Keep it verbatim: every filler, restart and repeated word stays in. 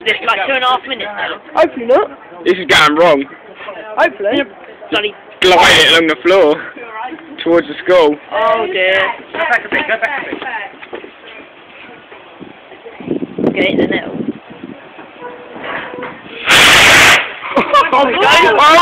It's like two and a half minutes now. Hopefully not. This is going wrong. Hopefully. Bloody. Glide it along the floor towards the school. Oh dear. Go back a bit, go back a bit. Get it in the net. Oh,